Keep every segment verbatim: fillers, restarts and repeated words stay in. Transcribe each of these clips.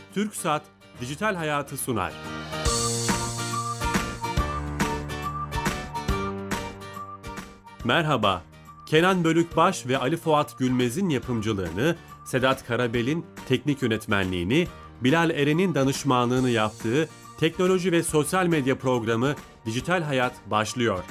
TürkSat Dijital Hayatı sunar. Merhaba, Kenan Bölükbaş ve Ali Fuat Gülmez'in yapımcılığını, Sedat Karabel'in teknik yönetmenliğini, Bilal Eren'in danışmanlığını yaptığı teknoloji ve sosyal medya programı Dijital Hayat başlıyor.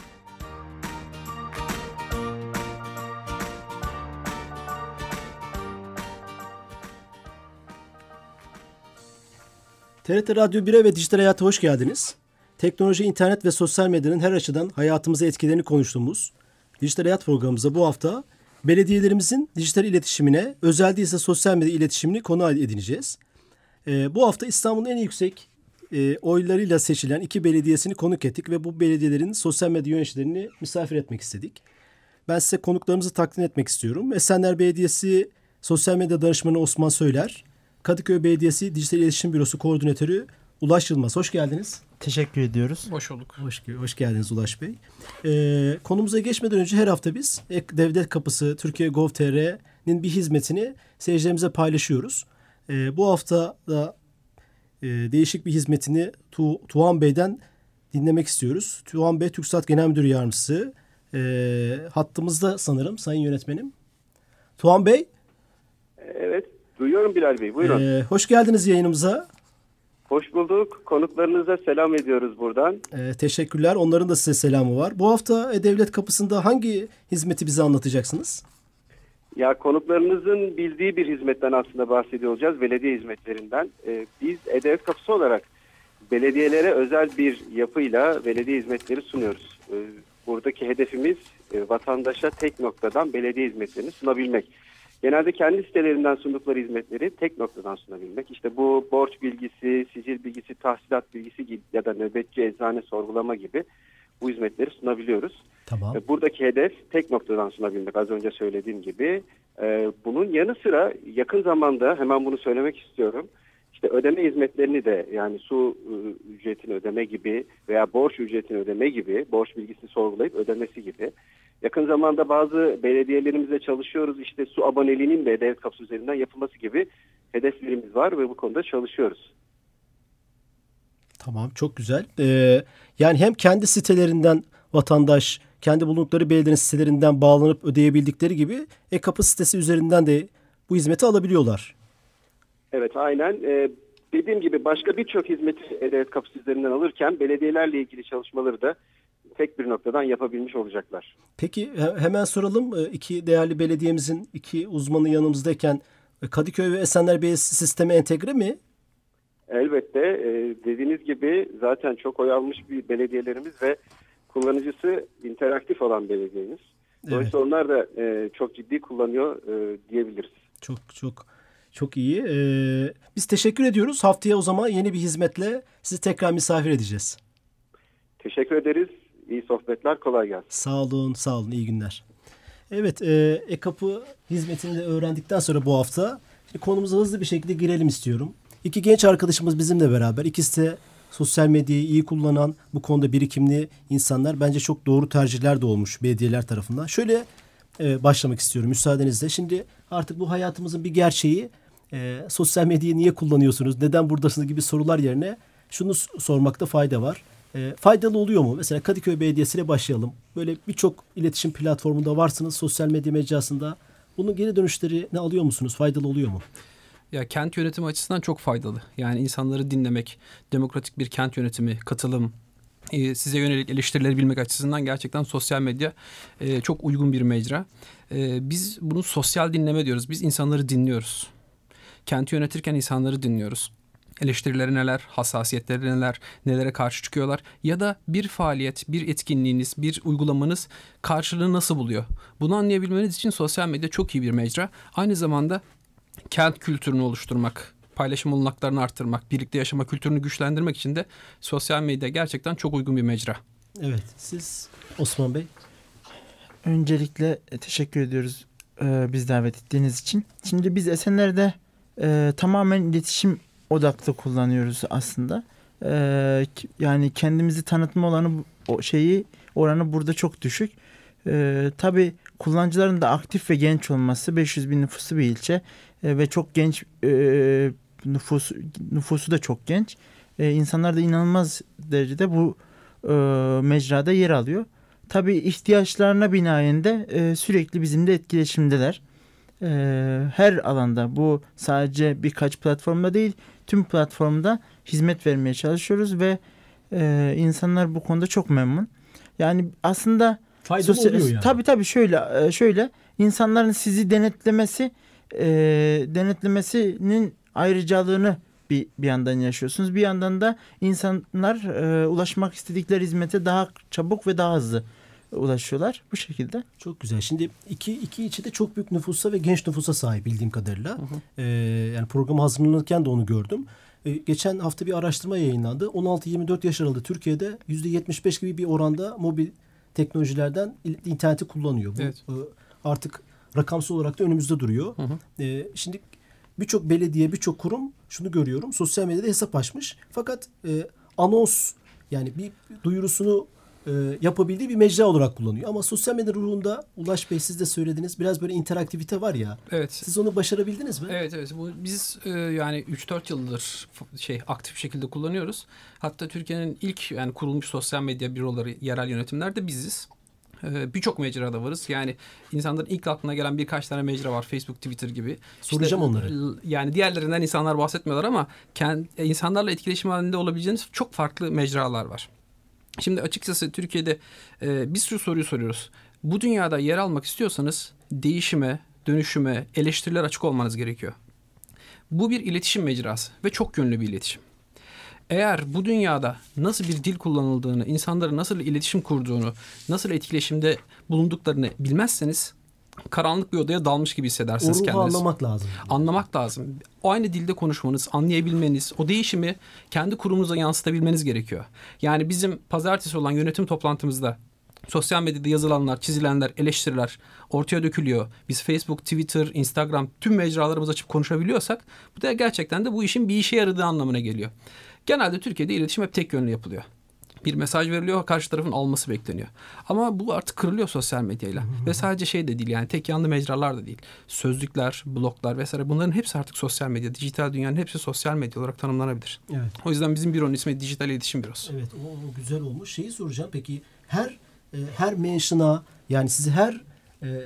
T R T Radyo bire ve Dijital Hayat'a hoş geldiniz. Teknoloji, internet ve sosyal medyanın her açıdan hayatımıza etkilerini konuştuğumuz Dijital Hayat programımızda bu hafta belediyelerimizin dijital iletişimine, özel değilse sosyal medya iletişimini konu edineceğiz. Ee, bu hafta İstanbul'un en yüksek e, oylarıyla seçilen iki belediyesini konuk ettik ve bu belediyelerin sosyal medya yöneticilerini misafir etmek istedik. Ben size konuklarımızı takdim etmek istiyorum. Esenler Belediyesi Sosyal Medya Danışmanı Osman Söyler, Kadıköy Belediyesi Dijital İletişim Bürosu Koordinatörü Ulaş Yılmaz. Hoş geldiniz. Teşekkür ediyoruz. Hoş bulduk. Hoş, hoş geldiniz Ulaş Bey. Ee, konumuza geçmeden önce her hafta biz Devlet Kapısı Türkiye nokta gov nokta tr'nin bir hizmetini seyircilerimize paylaşıyoruz. Ee, bu hafta da e, değişik bir hizmetini tu, Tuğan Bey'den dinlemek istiyoruz. Tuğan Bey, TürkSat Genel Müdür Yardımcısı. Ee, hattımızda sanırım Sayın Yönetmenim. Tuğan Bey. Evet, duyuyorum Bilal Bey. Buyurun. Ee, hoş geldiniz yayınımıza. Hoş bulduk. Konuklarınıza selam ediyoruz buradan. Ee, teşekkürler. Onların da size selamı var. Bu hafta e, Devlet Kapısı'nda hangi hizmeti bize anlatacaksınız? Ya konuklarınızın bildiği bir hizmetten aslında bahsediyor olacağız. Belediye hizmetlerinden. Ee, biz E-Devlet Kapısı olarak belediyelere özel bir yapıyla belediye hizmetleri sunuyoruz. Ee, buradaki hedefimiz e, vatandaşa tek noktadan belediye hizmetlerini sunabilmek. Genelde kendi sitelerinden sundukları hizmetleri tek noktadan sunabilmek. İşte bu borç bilgisi, sicil bilgisi, tahsilat bilgisi gibi ya da nöbetçi eczane sorgulama gibi bu hizmetleri sunabiliyoruz. Tamam. Buradaki hedef tek noktadan sunabilmek, az önce söylediğim gibi. Bunun yanı sıra yakın zamanda hemen bunu söylemek istiyorum. İşte ödeme hizmetlerini de, yani su ücretini ödeme gibi veya borç ücretini ödeme gibi, borç bilgisini sorgulayıp ödemesi gibi. Yakın zamanda bazı belediyelerimizle çalışıyoruz. İşte su aboneliğinin de devlet kapısı üzerinden yapılması gibi hedeflerimiz var ve bu konuda çalışıyoruz. Tamam, çok güzel. Ee, yani hem kendi sitelerinden vatandaş, kendi bulundukları belediyenin sitelerinden bağlanıp ödeyebildikleri gibi e-kapı sitesi üzerinden de bu hizmeti alabiliyorlar. Evet, aynen. Ee, dediğim gibi başka birçok hizmeti devlet kapısı üzerinden alırken belediyelerle ilgili çalışmaları da tek bir noktadan yapabilmiş olacaklar. Peki hemen soralım. İki değerli belediyemizin iki uzmanı yanımızdayken Kadıköy ve Esenler Belediyesi sisteme entegre mi? Elbette. Dediğiniz gibi zaten çok oy almış bir belediyelerimiz ve kullanıcısı interaktif olan belediyemiz. Dolayısıyla evet, onlar da çok ciddi kullanıyor diyebiliriz. Çok çok çok iyi. Biz teşekkür ediyoruz. Haftaya o zaman yeni bir hizmetle sizi tekrar misafir edeceğiz. Teşekkür ederiz. İyi sohbetler, kolay gelsin. Sağ olun, sağ olun. İyi günler. Evet, e, e-kapı hizmetini de öğrendikten sonra bu hafta konumuza hızlı bir şekilde girelim istiyorum. İki genç arkadaşımız bizimle beraber. İkisi de sosyal medyayı iyi kullanan, bu konuda birikimli insanlar. Bence çok doğru tercihler de olmuş belediyeler tarafından. Şöyle e, başlamak istiyorum müsaadenizle. Şimdi artık bu hayatımızın bir gerçeği. E, sosyal medyayı niye kullanıyorsunuz, neden buradasınız gibi sorular yerine şunu sormakta fayda var. E, faydalı oluyor mu? Mesela Kadıköy Belediyesi'yle başlayalım. Böyle birçok iletişim platformunda varsınız, sosyal medya mecrasında. Bunun geri dönüşleri ne alıyor musunuz? Faydalı oluyor mu? Ya kent yönetimi açısından çok faydalı. Yani insanları dinlemek, demokratik bir kent yönetimi, katılım, e, size yönelik eleştirileri bilmek açısından gerçekten sosyal medya e, çok uygun bir mecra. E, biz bunu sosyal dinleme diyoruz. Biz insanları dinliyoruz. Kenti yönetirken insanları dinliyoruz. Eleştirileri neler, hassasiyetleri neler, nelere karşı çıkıyorlar ya da bir faaliyet, bir etkinliğiniz, bir uygulamanız karşılığını nasıl buluyor? Bunu anlayabilmeniz için sosyal medya çok iyi bir mecra. Aynı zamanda kent kültürünü oluşturmak, paylaşım olanaklarını arttırmak, birlikte yaşama kültürünü güçlendirmek için de sosyal medya gerçekten çok uygun bir mecra. Evet, siz Osman Bey? Öncelikle teşekkür ediyoruz e, biz davet ettiğiniz için. Şimdi biz Esenler'de e, tamamen iletişim odaklı kullanıyoruz aslında. Ee, yani kendimizi tanıtma olanı, o şeyi oranı burada çok düşük. Ee, tabii kullanıcıların da aktif ve genç olması, beş yüz bin nüfuslu bir ilçe e, ve çok genç e, nüfus nüfusu da çok genç. E, insanlar da inanılmaz derecede bu e, mecrada yer alıyor. Tabii ihtiyaçlarına binaen de e, sürekli bizimle etkileşimdeler. E, her alanda, bu sadece birkaç platformda değil, tüm platformda hizmet vermeye çalışıyoruz ve e, insanlar bu konuda çok memnun. Yani aslında faydalı sosyal, oluyor yani. Tabii tabii şöyle şöyle insanların sizi denetlemesi e, denetlemesinin ayrıcalığını bir bir yandan yaşıyorsunuz. Bir yandan da insanlar e, ulaşmak istedikleri hizmete daha çabuk ve daha hızlı ulaşıyorlar bu şekilde. Çok güzel. Şimdi iki, iki içi de çok büyük nüfusa ve genç nüfusa sahip bildiğim kadarıyla. Hı hı. Ee, yani programı hazırlanırken de onu gördüm. Ee, geçen hafta bir araştırma yayınlandı. on altı yirmi dört yaş aralığı Türkiye'de yüzde yetmiş beş gibi bir oranda mobil teknolojilerden interneti kullanıyor. Bu evet. e, artık rakamsal olarak da önümüzde duruyor. Hı hı. E, şimdi birçok belediye, birçok kurum şunu görüyorum. Sosyal medyada hesap açmış. Fakat e, anons, yani bir duyurusunu e, yapabildiği bir mecra olarak kullanıyor. Ama sosyal medya ruhunda, Ulaş Bey siz de söylediniz, biraz böyle interaktivite var ya. Evet. Siz onu başarabildiniz mi? Evet evet. Bu, biz e, yani üç dört yıldır şey aktif şekilde kullanıyoruz. Hatta Türkiye'nin ilk yani kurulmuş sosyal medya büroları, yerel yönetimlerde biziz. Birçok mecrada varız. Yani insanların ilk aklına gelen birkaç tane mecra var. Facebook, Twitter gibi. Soracağım işte, onları. Yani diğerlerinden insanlar bahsetmiyorlar ama kendi, insanlarla etkileşim halinde olabileceğiniz çok farklı mecralar var. Şimdi açıkçası Türkiye'de e, biz şu soruyu soruyoruz. Bu dünyada yer almak istiyorsanız değişime, dönüşüme, eleştirilere açık olmanız gerekiyor. Bu bir iletişim mecrası ve çok yönlü bir iletişim. Eğer bu dünyada nasıl bir dil kullanıldığını, insanların nasıl iletişim kurduğunu, nasıl etkileşimde bulunduklarını bilmezseniz karanlık bir odaya dalmış gibi hissedersiniz kendinizi. kendinizi. Anlamak lazım. Anlamak lazım. O aynı dilde konuşmanız, anlayabilmeniz, o değişimi kendi kurumunuza yansıtabilmeniz gerekiyor. Yani bizim pazartesi olan yönetim toplantımızda sosyal medyada yazılanlar, çizilenler, eleştiriler ortaya dökülüyor. Biz Facebook, Twitter, Instagram tüm mecralarımızı açıp konuşabiliyorsak bu da gerçekten de bu işin bir işe yaradığı anlamına geliyor. Genelde Türkiye'de iletişim hep tek yönlü yapılıyor. Bir mesaj veriliyor, karşı tarafın alması bekleniyor. Ama bu artık kırılıyor sosyal medyayla. Hı hı. Ve sadece şey de değil, yani tek yanlı mecralar da değil. Sözlükler, bloglar vesaire, bunların hepsi artık sosyal medya. Dijital dünyanın hepsi sosyal medya olarak tanımlanabilir. Evet. O yüzden bizim büronun ismi Dijital İletişim Bürosu. Evet, o, o güzel olmuş. Şeyi soracağım, peki her e, her mention'a, yani sizi her e, e,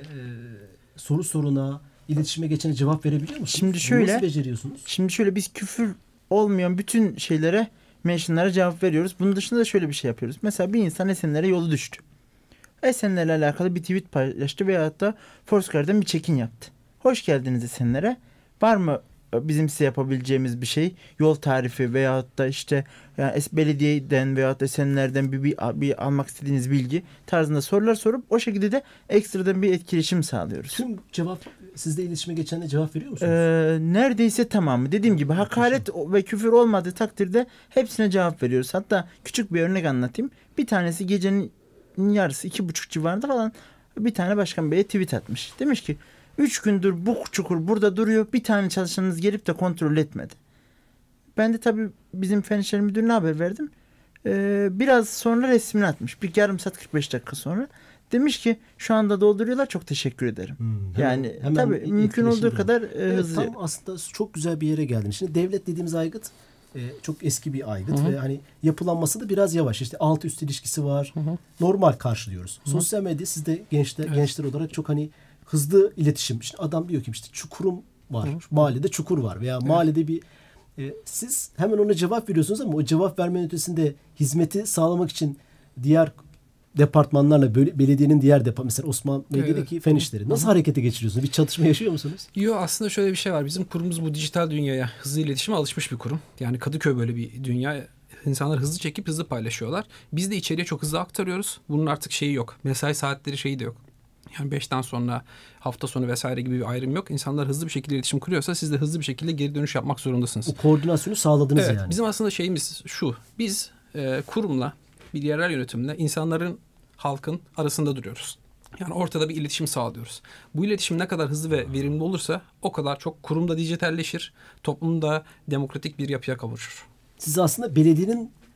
soru soruna, iletişime geçene cevap verebiliyor musunuz? Şimdi şöyle, nasıl beceriyorsunuz? Şimdi şöyle, biz küfür olmayan bütün şeylere, mentionlara cevap veriyoruz. Bunun dışında da şöyle bir şey yapıyoruz. Mesela bir insan Esenler'e yolu düştü. Esenler'le alakalı bir tweet paylaştı veyahut da Foursquare'den bir check-in yaptı. Hoş geldiniz Esenler'e. Var mı bizim size yapabileceğimiz bir şey? Yol tarifi veyahut da işte yani belediyeden veyahut da Esenler'den bir, bir, bir almak istediğiniz bilgi tarzında sorular sorup o şekilde de ekstradan bir etkileşim sağlıyoruz. Tüm cevap, sizde iletişime geçenle cevap veriyor musunuz? Ee, neredeyse tamamı. Dediğim gibi hakaret ve küfür olmadığı takdirde hepsine cevap veriyoruz. Hatta küçük bir örnek anlatayım. Bir tanesi gecenin yarısı iki buçuk civarında falan bir tane başkan beye tweet atmış. Demiş ki üç gündür bu çukur burada duruyor. Bir tane çalışanınız gelip de kontrol etmedi. Ben de tabii bizim fen işleri müdürüne haber verdim. Ee, biraz sonra resmini atmış. Bir yarım saat kırk beş dakika sonra. Demiş ki şu anda dolduruyorlar, çok teşekkür ederim. Hmm, hemen, yani hemen tabii mümkün olduğu durum. kadar e, evet, hızlı. Tam aslında çok güzel bir yere geldin. Şimdi devlet dediğimiz aygıt e, çok eski bir aygıt. Hı-hı. Ve hani yapılanması da biraz yavaş. İşte alt üst ilişkisi var. Hı-hı. Normal karşılıyoruz. Hı-hı. Sosyal medya, siz de gençler, evet. gençler olarak çok hani hızlı iletişim. İşte adam diyor ki işte çukurum var. Hı-hı. Mahallede çukur var veya evet. mahallede bir e, siz hemen ona cevap veriyorsunuz ama o cevap vermenin ötesinde hizmeti sağlamak için diğer departmanlarla, belediyenin diğer departmanı, mesela Osman Bey'deki evet. fen işleri nasıl Hı-hı. harekete geçiriyorsunuz? Bir çatışma yaşıyor musunuz? Yok, aslında şöyle bir şey var. Bizim kurumumuz bu dijital dünyaya, hızlı iletişime alışmış bir kurum. Yani Kadıköy böyle bir dünya. İnsanlar hızlı çekip hızlı paylaşıyorlar. Biz de içeriye çok hızlı aktarıyoruz. Bunun artık şeyi yok. Mesai saatleri şeyi de yok. Yani beşten sonra, hafta sonu vesaire gibi bir ayrım yok. İnsanlar hızlı bir şekilde iletişim kuruyorsa siz de hızlı bir şekilde geri dönüş yapmak zorundasınız. O koordinasyonu sağladınız evet, yani. Bizim aslında şeyimiz şu. Biz e, kurumla, bir yerel yönetimle insanların, halkın arasında duruyoruz. Yani ortada bir iletişim sağlıyoruz. Bu iletişim ne kadar hızlı ve verimli olursa o kadar çok kurumda dijitalleşir, toplumda demokratik bir yapıya kavuşur. Siz aslında belediyenin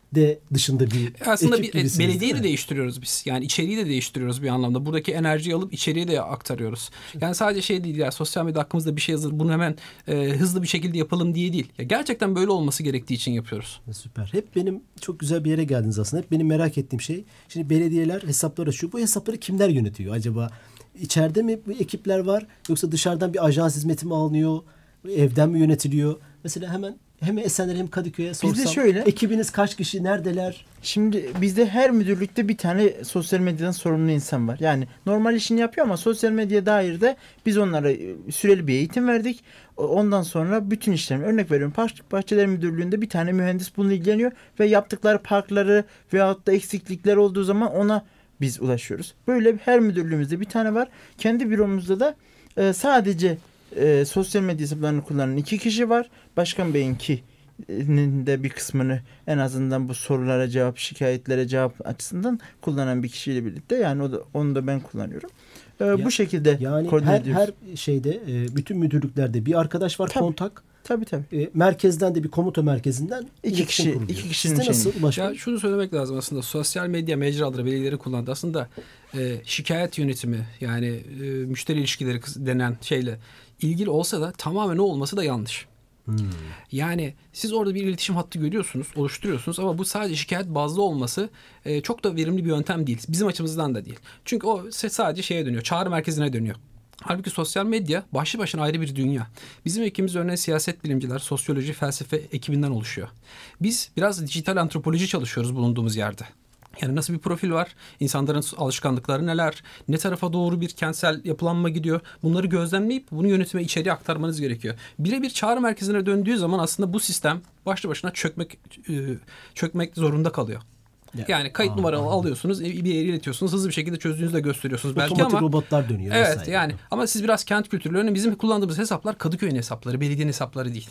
de dışında bir Aslında ekip bir gibisiniz, belediyeyi değil de mi? değiştiriyoruz biz. Yani içeriği de değiştiriyoruz bir anlamda. Buradaki enerjiyi alıp içeriye de aktarıyoruz. Yani sadece şey değil ya, sosyal medya hakkımızda bir şey yazılır, bunu hemen e, hızlı bir şekilde yapalım diye değil. Ya gerçekten böyle olması gerektiği için yapıyoruz. Süper. Hep benim çok güzel bir yere geldiniz aslında. Hep benim merak ettiğim şey. Şimdi belediyeler hesaplar açıyor. Bu hesapları kimler yönetiyor acaba? İçeride mi bu ekipler var yoksa dışarıdan bir ajans hizmeti mi alınıyor? Evden mi yönetiliyor? Mesela hemen hem Esenler hem Kadıköy'e sorsam. Bizde şöyle. Ekibiniz kaç kişi? Neredeler? Şimdi bizde her müdürlükte bir tane sosyal medyadan sorumlu insan var. Yani normal işini yapıyor ama sosyal medya dair de biz onlara süreli bir eğitim verdik. Ondan sonra bütün işlerini, örnek veriyorum, Park Bahçeler Müdürlüğü'nde bir tane mühendis bununla ilgileniyor ve yaptıkları parkları veyahut da eksiklikler olduğu zaman ona biz ulaşıyoruz. Böyle her müdürlüğümüzde bir tane var. Kendi büromuzda da e, sadece e, sosyal medya hesaplarını kullanan iki kişi var. Başkan Bey'inki de bir kısmını en azından bu sorulara cevap, şikayetlere cevap açısından kullanan bir kişiyle birlikte, yani o da, onu da ben kullanıyorum. Ee, Ya, bu şekilde yani koordine her, ediyoruz. her şeyde e, bütün müdürlüklerde bir arkadaş var, Tabii. kontak. Tabii tabii. E, merkezden de bir komuta merkezinden İki iletişim kişi- kuruluyor. iki kişinin Sizde nasıl şeyini- ulaşma? Ya şunu söylemek lazım aslında, sosyal medya mecraları belediyeleri kullandı. Aslında e, şikayet yönetimi, yani e, müşteri ilişkileri kıs- denen şeyle ilgili olsa da tamamen o olması da yanlış. Hmm. Yani siz orada bir iletişim hattı görüyorsunuz, oluşturuyorsunuz ama bu sadece şikayet bazlı olması e, çok da verimli bir yöntem değil. Bizim açımızdan da değil. Çünkü o se- sadece şeye dönüyor, çağrı merkezine dönüyor. Halbuki sosyal medya başlı başına ayrı bir dünya. Bizim ekibimiz örneğin siyaset bilimciler, sosyoloji, felsefe ekibinden oluşuyor. Biz biraz dijital antropoloji çalışıyoruz bulunduğumuz yerde. Yani nasıl bir profil var? İnsanların alışkanlıkları neler? Ne tarafa doğru bir kentsel yapılanma gidiyor? Bunları gözlemleyip bunu yönetime, içeriye aktarmanız gerekiyor. Birebir çağrı merkezine döndüğü zaman aslında bu sistem başlı başına çökmek e, çökmek zorunda kalıyor. Yani kayıt Aa, numaralı anladım. alıyorsunuz, bir yere iletiyorsunuz, hızlı bir şekilde çözdüğünüzü de gösteriyorsunuz belki Otomatik ama robotlar dönüyor. evet vesaire. yani ama siz biraz kent kültürlerine, bizim kullandığımız hesaplar Kadıköy'ün hesapları, belediyenin hesapları değil.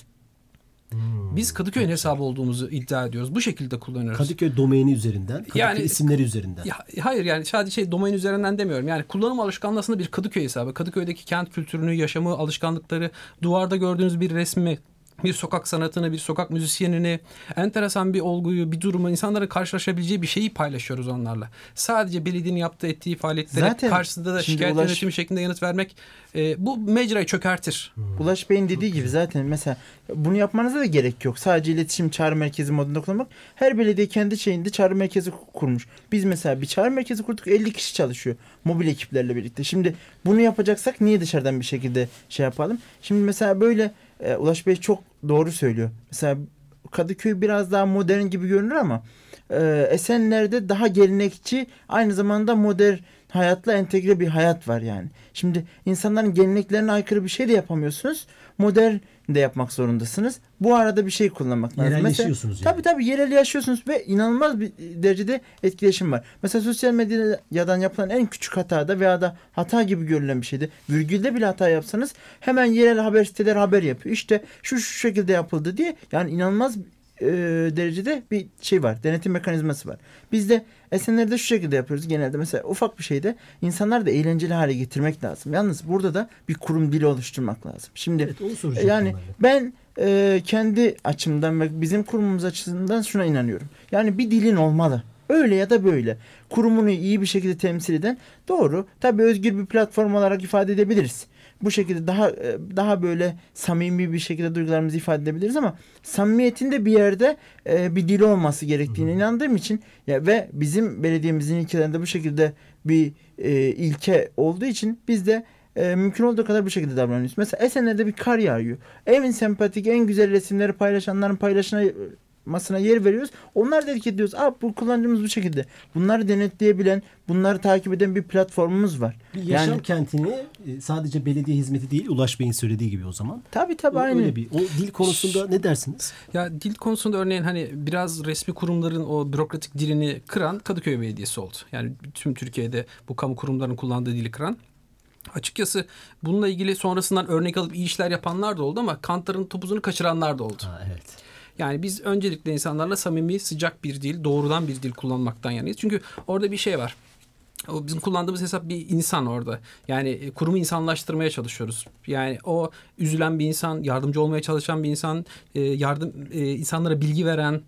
Hmm. Biz Kadıköy'ün hesabı olduğumuzu iddia ediyoruz. Bu şekilde kullanıyoruz. Kadıköy domaini üzerinden, Kadıköy Yani- isimleri üzerinden. Ya, hayır yani sadece şey domain üzerinden demiyorum. Yani kullanım alışkanlığı aslında bir Kadıköy hesabı. Kadıköy'deki kent kültürünü, yaşamı, alışkanlıkları, duvarda gördüğünüz bir resmi, bir sokak sanatını, bir sokak müzisyenini, enteresan bir olguyu, bir durumu, insanların karşılaşabileceği bir şeyi paylaşıyoruz onlarla. Sadece belediyenin yaptığı, ettiği faaliyetlere Zaten karşısında da şimdi şikayet Ulaş- yönetimi şeklinde yanıt vermek e, bu mecrayı çökertir. Ulaş Bey'in dediği gibi zaten mesela bunu yapmanıza da gerek yok. Sadece iletişim çağrı merkezi modunda kullanmak. Her belediye kendi şeyinde çağrı merkezi kurmuş. Biz mesela bir çağrı merkezi kurduk, elli kişi çalışıyor mobil ekiplerle birlikte. Şimdi bunu yapacaksak niye dışarıdan bir şekilde şey yapalım? Şimdi mesela böyle e, Ulaş Bey çok doğru söylüyor. Mesela Kadıköy biraz daha modern gibi görünür ama e, Esenler'de daha gelenekçi, aynı zamanda modern hayatla entegre bir hayat var yani. Şimdi insanların geleneklerine aykırı bir şey de yapamıyorsunuz. Modern de yapmak zorundasınız. Bu arada bir şey kullanmak lazım. Yerelleşiyorsunuz Mesela, yani. Tabii tabii yerel yaşıyorsunuz ve inanılmaz bir derecede etkileşim var. Mesela sosyal medyadan yapılan en küçük hatada veya da hata gibi görülen bir şeyde, virgülde bile hata yapsanız hemen yerel haber siteleri haber yapıyor. İşte şu şu şekilde yapıldı diye, yani inanılmaz e, derecede bir şey var. Denetim mekanizması var. Biz de Esenler'de şu şekilde yapıyoruz genelde. Mesela ufak bir şeyde insanları da eğlenceli hale getirmek lazım. Yalnız burada da bir kurum dili oluşturmak lazım. Şimdi Evet, onu soracaktım yani ben de. ben e, kendi açımdan ve bizim kurumumuz açısından şuna inanıyorum. Yani bir dilin olmalı. Öyle ya da böyle. Kurumunu iyi bir şekilde temsil eden, doğru. Tabii özgür bir platform olarak ifade edebiliriz. Bu şekilde daha daha böyle samimi bir şekilde duygularımızı ifade edebiliriz ama samimiyetin de bir yerde e, bir dili olması gerektiğine hmm. inandığım için ya ve bizim belediyemizin ilkelerinde bu şekilde bir e, ilke olduğu için biz de e, mümkün olduğu kadar bu şekilde davranıyoruz. Mesela Esenler'de bir kar yağıyor. En sempatik, en güzel resimleri paylaşanların paylaşına masına yer veriyoruz. Onlar dedik ediyoruz. Aa, bu kullanıcımız bu şekilde. Bunları denetleyebilen, bunları takip eden bir platformumuz var. Bir yaşam Yani kentini e, sadece belediye hizmeti değil, Ulaş Bey'in söylediği gibi o zaman. tabii tabii O, aynı. öyle bir. O dil konusunda ne dersiniz? Ya dil konusunda örneğin hani biraz resmi kurumların o bürokratik dilini kıran Kadıköy Belediyesi oldu. Yani tüm Türkiye'de bu kamu kurumlarının kullandığı dili kıran. Açıkçası bununla ilgili sonrasından örnek alıp iyi işler yapanlar da oldu ama kantların topuzunu kaçıranlar da oldu. Ha, evet. Yani biz öncelikle insanlarla samimi, sıcak bir dil, doğrudan bir dil kullanmaktan yanayız. Çünkü orada bir şey var. O bizim kullandığımız hesap bir insan orada. Yani kurumu insanlaştırmaya çalışıyoruz. Yani o üzülen bir insan, yardımcı olmaya çalışan bir insan, yardım insanlara bilgi veren,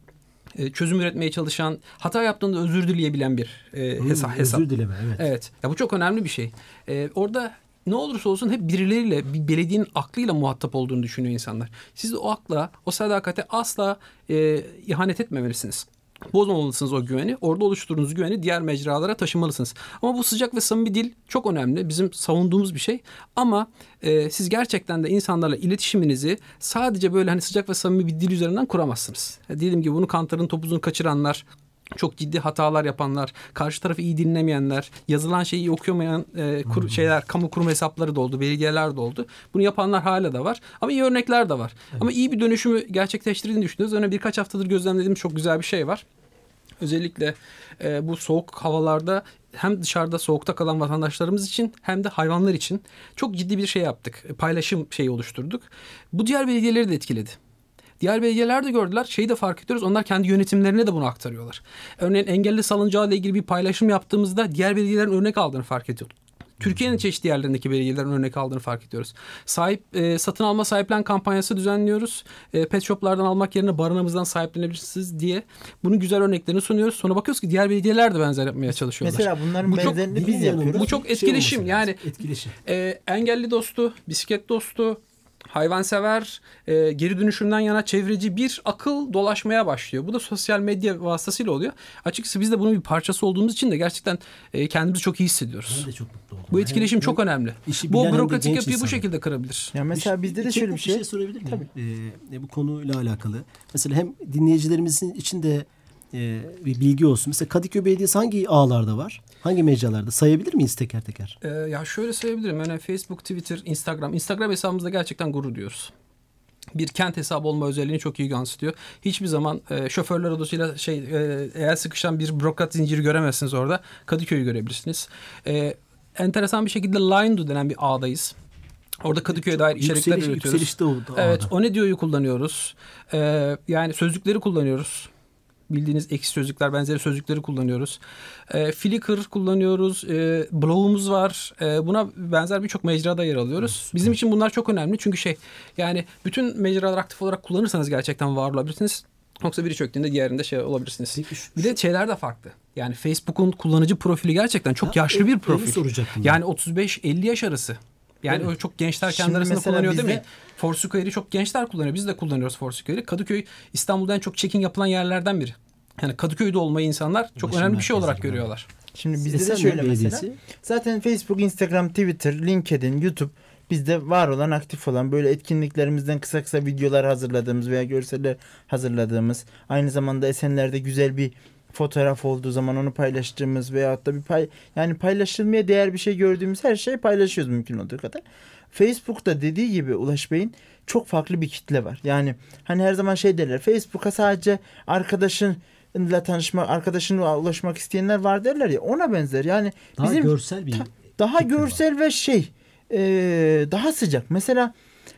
e, çözüm üretmeye çalışan, hata yaptığında özür dileyebilen bir e, Hmm, hesap. hesap. Özür dileme, evet. Evet. Ya bu çok önemli bir şey. E, orada ne olursa olsun hep birileriyle, bir belediyenin aklıyla muhatap olduğunu düşünüyor insanlar. Siz de o akla, o sadakate asla e, ihanet etmemelisiniz. Bozmamalısınız o güveni. Orada oluşturduğunuz güveni diğer mecralara taşımalısınız. Ama bu sıcak ve samimi dil çok önemli. Bizim savunduğumuz bir şey. Ama e, siz gerçekten de insanlarla iletişiminizi sadece böyle hani sıcak ve samimi bir dil üzerinden kuramazsınız. Ya, dediğim gibi bunu kantarın topuzunu kaçıranlar, çok ciddi hatalar yapanlar, karşı tarafı iyi dinlemeyenler, yazılan şeyi iyi okuyamayan e, kur, hmm. şeyler, kamu kurum hesapları da oldu, belediyeler de oldu. Bunu yapanlar hala da var. Ama iyi örnekler de var. Evet. Ama iyi bir dönüşümü gerçekleştirdiğini düşünüyoruz. Öyle birkaç haftadır gözlemlediğimiz çok güzel bir şey var. Özellikle e, bu soğuk havalarda hem dışarıda soğukta kalan vatandaşlarımız için hem de hayvanlar için çok ciddi bir şey yaptık. Paylaşım şeyi oluşturduk. Bu diğer belediyeleri de etkiledi. Diğer belediyeler de gördüler. Şeyi de fark ediyoruz. Onlar kendi yönetimlerine de bunu aktarıyorlar. Örneğin engelli salıncağı ile ilgili bir paylaşım yaptığımızda diğer belediyelerin örnek aldığını fark ediyorduk. Türkiye'nin çeşitli yerlerindeki belediyelerin örnek aldığını fark ediyoruz. Sahip e, satın alma sahiplen kampanyası düzenliyoruz. E, pet shoplardan almak yerine barınağımızdan sahiplenebilirsiniz diye bunun güzel örneklerini sunuyoruz. Sonra bakıyoruz ki diğer belediyeler de benzer yapmaya çalışıyorlar. Mesela bunların bu benzerini çok, biz yapıyoruz. Bu çok etkileşim. Şey yani etkileşim. E, engelli dostu, bisiklet dostu, hayvansever, e, geri dönüşümden yana çevreci bir akıl dolaşmaya başlıyor. Bu da sosyal medya vasıtasıyla oluyor. Açıkçası biz de bunun bir parçası olduğumuz için de gerçekten e, kendimizi çok iyi hissediyoruz. Ben de çok mutlu oldum. Bu etkileşim hem, çok hem önemli. Bu bürokratik yapıyı bu şekilde kırabilir. Ya mesela bizde de şöyle bir şey. Bir şey sorabilir miyim? Ee, bu konuyla alakalı. Mesela hem dinleyicilerimizin içinde e, bir bilgi olsun. Mesela Kadıköy Belediyesi hangi ağlarda var? Hangi mecralarda? Sayabilir miyiz teker teker? Ee, ya şöyle sayabilirim. Yani Facebook, Twitter, Instagram. Instagram hesabımızda gerçekten gurur duyuyoruz. Bir kent hesabı olma özelliğini çok iyi yansıtıyor. Hiçbir zaman e, şoförler odasıyla şey e, eğer sıkışan bir bürokrat zinciri göremezsiniz orada. Kadıköy'ü görebilirsiniz. E, enteresan bir şekilde Linedo denen bir ağdayız. Orada Kadıköy'e dair içerikler Yükseliş, üretiyoruz. Yükselişte oldu. Evet, o ne diyor'yu kullanıyoruz. E, yani sözlükleri kullanıyoruz. Bildiğiniz ekşi sözlükler, benzeri sözlükleri kullanıyoruz. E, Flickr kullanıyoruz. E, blogumuz var. E, buna benzer birçok mecrada yer alıyoruz. Evet, bizim için bunlar çok önemli. Çünkü şey yani bütün mecralar aktif olarak kullanırsanız gerçekten var olabilirsiniz. Yoksa biri çöktüğünde diğerinde şey olabilirsiniz. Bir de şeyler de farklı. Yani Facebook'un kullanıcı profili gerçekten çok ya, yaşlı bir profil. Yani otuz beş elli yaş arası. Yani evet. O çok gençler kendi arasında kullanıyor değil mi? Foursquare'i çok gençler kullanıyor. Biz de kullanıyoruz Foursquare'i. Kadıköy İstanbul'da en çok check-in yapılan yerlerden biri. Yani Kadıköy'de olmayı insanlar çok Başım önemli bir şey olarak görüyorlar. Şimdi bizde de şöyle mesela. Zaten Facebook, Instagram, Twitter, LinkedIn, YouTube bizde var olan, aktif olan böyle etkinliklerimizden kısa kısa videolar hazırladığımız veya görseller hazırladığımız, aynı zamanda Esenler'de güzel bir fotoğraf olduğu zaman onu paylaştığımız veyahut da bir pay yani paylaşılmaya değer bir şey gördüğümüz her şeyi paylaşıyoruz mümkün olduğu kadar. Facebook'ta dediği gibi Ulaş Bey'in çok farklı bir kitle var. Yani hani her zaman şey derler, Facebook'a sadece arkadaşınla tanışma, arkadaşınla ulaşmak isteyenler var derler ya, ona benzer. Yani daha bizim görsel bir ta, daha görsel var. Ve şey e, daha sıcak. Mesela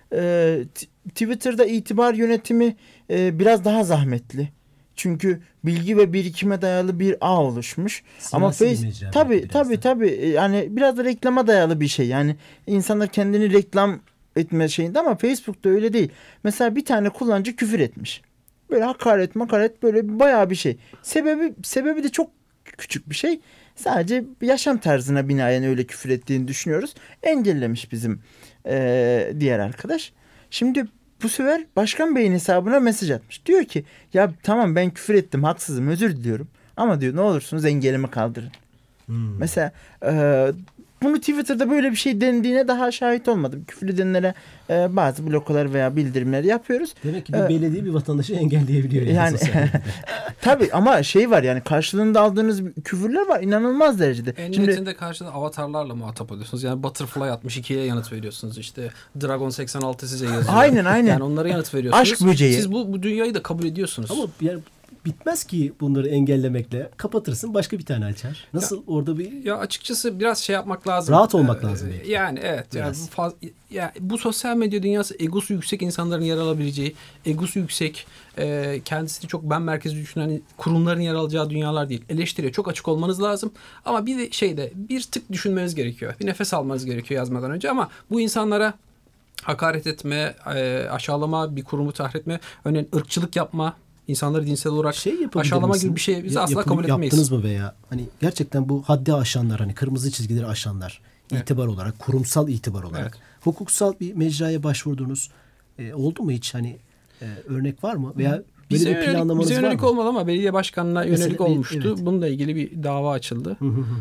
e, Twitter'da itibar yönetimi e, biraz daha zahmetli. Çünkü bilgi ve birikime dayalı bir ağ oluşmuş. Siyasi ama Face tabii tabii tabii yani biraz da reklama dayalı bir şey. Yani insanlar kendini reklam etme şeyinde, ama Facebook'ta öyle değil. Mesela bir tane kullanıcı küfür etmiş. Böyle hakaret makaret böyle bayağı bir şey. Sebebi sebebi de çok küçük bir şey. Sadece yaşam tarzına binaen öyle küfür ettiğini düşünüyoruz. Engellemiş bizim ee, diğer arkadaş. Şimdi bu sefer Başkan Bey'in hesabına mesaj atmış. Diyor ki ya tamam ben küfür ettim, haksızım, özür diliyorum. Ama diyor ne olursunuz engelimi kaldırın. Hmm. Mesela e, bunu Twitter'da böyle bir şey dendiğine daha şahit olmadım. Küfür edenlere e, bazı blokalar veya bildirimler yapıyoruz. Demek ki bir ee, belediye bir vatandaşı engelleyebiliyor. Yani, yani tabii ama şey var, yani karşılığında aldığınız küfürler var inanılmaz derecede. En nihayetinde karşılığında avatarlarla muhatap oluyorsunuz. Yani Butterfly altmış ikiye yanıt veriyorsunuz. İşte Dragon seksen altı size yazıyor. Aynen aynen. Yani onlara yanıt veriyorsunuz. Aşk böceği. Siz bu, bu dünyayı da kabul ediyorsunuz. Ama yani bitmez ki bunları engellemekle. Kapatırsın, başka bir tane açar. Nasıl ya, orada bir... Ya açıkçası biraz şey yapmak lazım. Rahat olmak ee, lazım belki. Yani evet. Yani bu, faz, ya, bu sosyal medya dünyası egosu yüksek insanların yer alabileceği, egosu yüksek, e, kendisini çok ben merkezli düşünen kurumların yer alacağı dünyalar değil. Eleştiriye çok açık olmanız lazım. Ama bir de şeyde bir tık düşünmeniz gerekiyor. Bir nefes almanız gerekiyor yazmadan önce, ama bu insanlara hakaret etme, e, aşağılama, bir kurumu tahrik etme, örneğin ırkçılık yapma, İnsanları dinsel olarak şey aşağılama gibi bir şey biz ya, asla yapıp, kabul etmeyiz. Yaptınız mı veya hani gerçekten bu haddi aşanlar, hani kırmızı çizgileri aşanlar, Evet. itibar olarak, kurumsal itibar olarak Evet. hukuksal bir mecraya başvurduğunuz e, oldu mu hiç, hani e, örnek var mı veya Bize böyle bir yönelik, planlamanız bize var yönelik mı? olmadı ama belediye başkanına Mesela yönelik bir- olmuştu. evet. Bununla ilgili bir dava açıldı.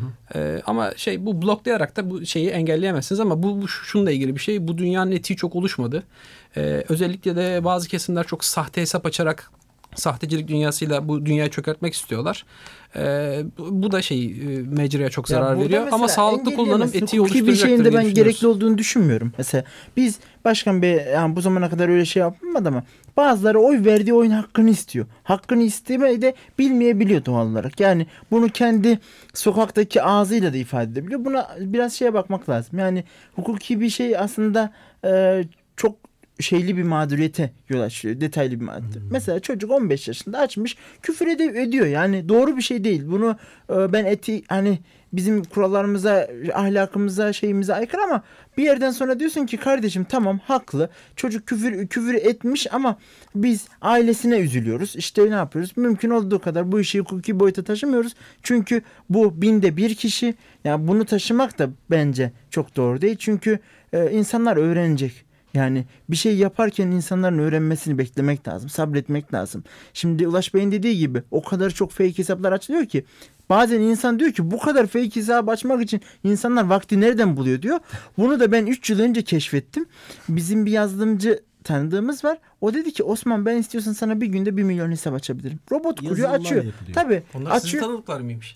Ee, ama şey bu bloklayarak da bu şeyi engelleyemezsiniz ama bu, bu şununla ilgili bir şey. Bu dünyanın etiği çok oluşmadı. Ee, özellikle de bazı kesimler çok sahte hesap açarak sahtecilik dünyasıyla bu dünyayı çökertmek istiyorlar. Ee, bu, bu da şey e, mecraya çok zarar burada veriyor. Ama mesela sağlıklı kullanım engelleyemezsin. etiği Hukuki bir oluşturacaktır şeyin de diye ben düşünüyoruz. gerekli olduğunu düşünmüyorum. Mesela biz başkan bey yani bu zamana kadar öyle şey yapmadı ama bazıları oy verdiği oyun hakkını istiyor. Hakkını istemeyi de bilmeyebiliyor doğal olarak. Yani bunu kendi sokaktaki ağzıyla da ifade edebiliyor. Buna biraz şeye bakmak lazım. Yani hukuki bir şey aslında e, çok şeyli bir mağduriyete yol açıyor. Detaylı bir mağduriyet. Hmm. Mesela çocuk on beş yaşında açmış küfür ed- ediyor. Yani doğru bir şey değil. Bunu e, ben eti hani bizim kurallarımıza, ahlakımıza, şeyimize aykırı ama bir yerden sonra diyorsun ki kardeşim tamam haklı. Çocuk küfür küfür etmiş ama biz ailesine üzülüyoruz. İşte ne yapıyoruz? Mümkün olduğu kadar bu işi hukuki boyuta taşımıyoruz. Çünkü bu binde bir kişi. Yani bunu taşımak da bence çok doğru değil. Çünkü e, insanlar öğrenecek. Yani bir şey yaparken insanların öğrenmesini beklemek lazım. Sabretmek lazım. Şimdi Ulaş Bey'in dediği gibi o kadar çok fake hesaplar açılıyor ki bazen insan diyor ki bu kadar fake hesap açmak için insanlar vakti nereden buluyor diyor. Bunu da ben üç yıl önce keşfettim. Bizim bir yazılımcı tanıdığımız var. O dedi ki Osman ben istiyorsan sana bir günde bir milyon hesap açabilirim. Robot kuruyor Yazılımlar açıyor. yapılıyor. Tabii Onlar sizin açıyor. tanıdıklar mıymış?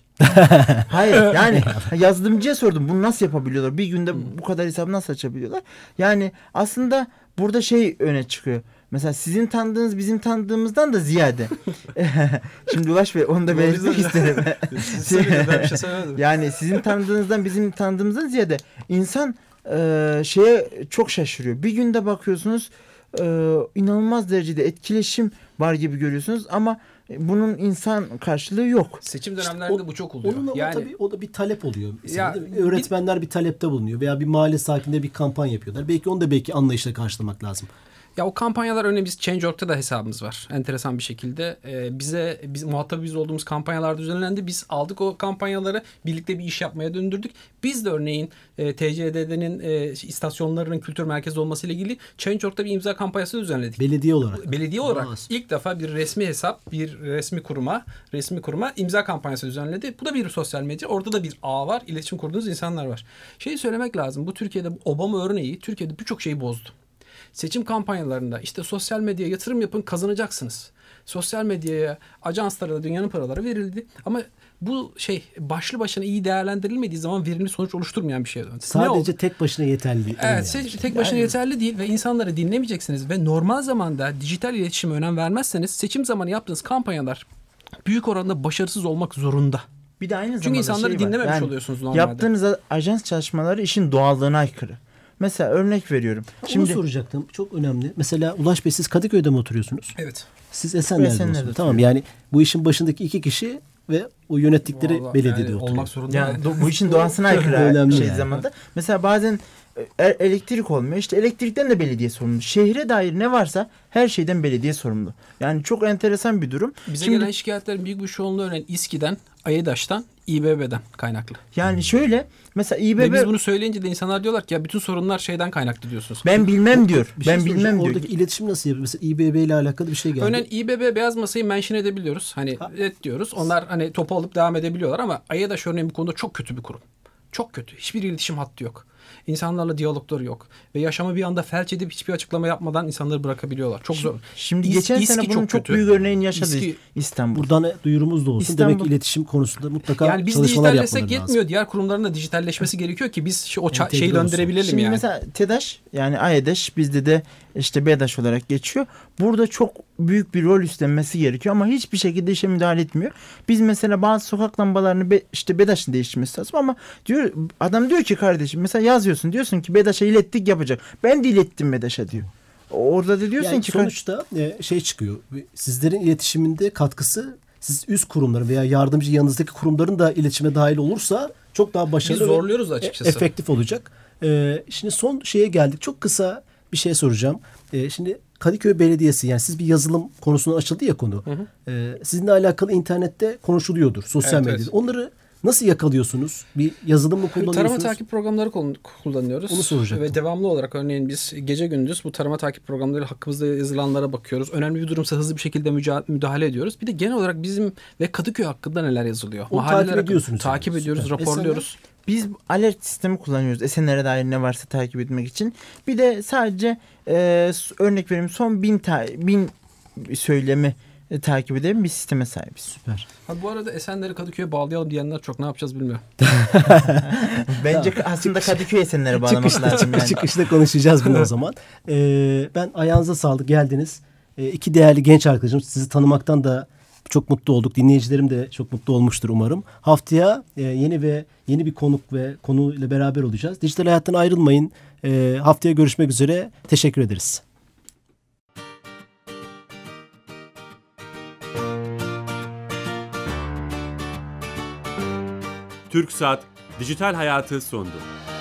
Hayır yani yazılımcıya sordum bunu nasıl yapabiliyorlar? Bir günde bu kadar hesabı nasıl açabiliyorlar? Yani aslında burada şey öne çıkıyor. Mesela sizin tanıdığınız bizim tanıdığımızdan da ziyade. Şimdi Ulaş Bey onu da belirtmek isterim. Ben bir şey söylemedim. Yani sizin tanıdığınızdan bizim tanıdığımızdan ziyade insan e, şeye çok şaşırıyor. Bir günde bakıyorsunuz e, inanılmaz derecede etkileşim var gibi görüyorsunuz ama bunun insan karşılığı yok. Seçim dönemlerinde İşte o- bu çok oluyor. Onun ama yani tabii o da bir talep oluyor. Mesela, Ya, değil mi? Öğretmenler bir talepte bulunuyor veya bir mahalle sakinleri bir kampanya yapıyorlar. Belki onu da belki anlayışla karşılamak lazım. Ya o kampanyalar örneğin biz Change nokta org'da da hesabımız var. Enteresan bir şekilde. Ee, bize biz muhatabı biz olduğumuz kampanyalar düzenlendi. Biz aldık o kampanyaları birlikte bir iş yapmaya döndürdük. Biz de örneğin e, T C D D'nin e, istasyonlarının kültür merkezi olmasıyla ilgili Change nokta org'da bir imza kampanyası düzenledik. Belediye olarak. Belediye olarak Aa, ilk defa bir resmi hesap, bir resmi kuruma, resmi kuruma imza kampanyası düzenledi. Bu da bir sosyal medya. Orada da bir ağ var. İletişim kurduğunuz insanlar var. Şeyi söylemek lazım. Bu Türkiye'de Obama örneği Türkiye'de birçok şeyi bozdu. Seçim kampanyalarında işte sosyal medyaya yatırım yapın kazanacaksınız. Sosyal medyaya, ajanslara da dünyanın paraları verildi. Ama bu şey başlı başına iyi değerlendirilmediği zaman verimli sonuç oluşturmayan bir şeye döndü. Sadece tek başına yeterli değil. Evet, yani. tek başına yeterli değil ve insanları dinlemeyeceksiniz ve normal zamanda dijital iletişime önem vermezseniz seçim zamanı yaptığınız kampanyalar büyük oranda başarısız olmak zorunda. Bir de aynı zamanda Çünkü insanları şey var. dinlememiş Yani oluyorsunuz normalde. Yaptığınız ajans çalışmaları işin doğallığına aykırı. Mesela örnek veriyorum. Şimdi, Onu soracaktım. Çok önemli. Mesela Ulaş Bey siz Kadıköy'de mi oturuyorsunuz? Evet. Siz Esenler'de Esenler'de oturuyorsunuz. Tamam yani bu işin başındaki iki kişi ve o yönettikleri Vallahi belediyede yani oturuyor. olmak zorunda. Yani do- bu işin doğasına aykırı Önemli şey yani. zamanda. Mesela bazen e- elektrik olmuyor. İşte elektrikten de belediye sorumlu. Şehre dair ne varsa her şeyden belediye sorumlu. Yani çok enteresan bir durum. Bize Şimdi, gelen şikayetlerin büyük bir çoğunluğu örneğin İSKİ'den, AEDAŞ'tan, İBB'den kaynaklı. yani şöyle mesela Ve İBB biz bunu söyleyince de insanlar diyorlar ki ya bütün sorunlar şeyden kaynaklı diyorsunuz. ben bilmem diyor. Bir şey ben soracağım. bilmem diyor. Oradaki iletişim nasıl yapıyor? Mesela İBB ile alakalı bir şey geldi. Örneğin İBB beyaz masayı mention edebiliyoruz. Hani Ha. evet diyoruz. Onlar hani topu alıp devam edebiliyorlar ama AEDAŞ örneğin bu konuda çok kötü bir kurum. Çok kötü. Hiçbir iletişim hattı yok. İnsanlarla diyalogları yok. Ve yaşamı bir anda felç edip hiçbir açıklama yapmadan insanları bırakabiliyorlar. Çok zor. Şimdi İs- geçen İSKİ sene bunun çok, kötü. büyük örneğini yaşadı İSKİ- İstanbul. Buradan duyurumuz da olsun. İstanbul- Demek ki iletişim konusunda mutlaka Yani biz çalışmalar dijitallesek yapmaları yetmiyor. lazım. Diğer kurumların da dijitalleşmesi gerekiyor ki biz şu, o ça- Entegre şeyi olsun. döndürebilelim Şimdi yani. mesela TEDAŞ yani AEDAŞ bizde de işte BEDAŞ olarak geçiyor. Burada çok büyük bir rol üstlenmesi gerekiyor ama hiçbir şekilde işe müdahale etmiyor. Biz mesela bazı sokak lambalarını be, işte BEDAŞ'ın değiştirmesi lazım ama diyor adam diyor ki kardeşim mesela yazıyorsun diyorsun ki BEDAŞ'a ilettik yapacak. Ben de ilettim BEDAŞ'a diyor. Orada da diyorsun Yani ki sonuçta e, şey çıkıyor. Sizlerin iletişiminde katkısı siz üst kurumların veya yardımcı yanınızdaki kurumların da iletişime dahil olursa çok daha Biz başarılı ve zorluyoruz e- açıkçası. efektif olacak. E, şimdi son şeye geldik. Çok kısa bir şey soracağım. E, şimdi Kadıköy Belediyesi, yani siz bir yazılım konusuna açıldı ya konu. Hı hı. E, sizinle alakalı internette konuşuluyordur, sosyal Evet, medyada. evet. Onları nasıl yakalıyorsunuz? Bir yazılım mı kullanıyorsunuz? Tarama takip programları kullan- kullanıyoruz. Onu soracaktım. Ve devamlı olarak örneğin biz gece gündüz bu tarama takip programları hakkımızda yazılanlara bakıyoruz. Önemli bir durumsa hızlı bir şekilde müca- müdahale ediyoruz. Bir de genel olarak bizim ve Kadıköy hakkında neler yazılıyor? Onu Mahalleler takip hakkında ediyorsunuz Takip yani. ediyoruz, Süper. raporluyoruz. Biz alert sistemi kullanıyoruz Esenler'e dair ne varsa takip etmek için. Bir de sadece e, örnek vereyim, son bin, ta- bin söylemi e, takip eden bir sisteme sahibiz. Süper. Ha, bu arada Esenler'i Kadıköy'e bağlayalım diyenler çok, ne yapacağız bilmiyorum. Bence aslında Kadıköy Esenler'e bağlamak lazım yani. Çıkışta konuşacağız bunu o zaman. Ee, ben ayağınıza sağlık, geldiniz. Ee, iki değerli genç arkadaşım, sizi tanımaktan da çok mutlu olduk. Dinleyicilerim de çok mutlu olmuştur umarım. Haftaya e, yeni ve yeni bir konuk ve konuyla beraber olacağız. Dijital hayattan ayrılmayın. E, haftaya görüşmek üzere. Teşekkür ederiz. TürkSat Dijital Hayatı sundu.